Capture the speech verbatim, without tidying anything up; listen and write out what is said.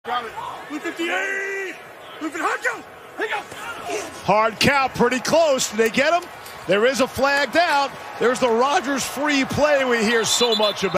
Hard count, pretty close. Did they get him? There is a flag down. There's the Rodgers free play we hear so much about.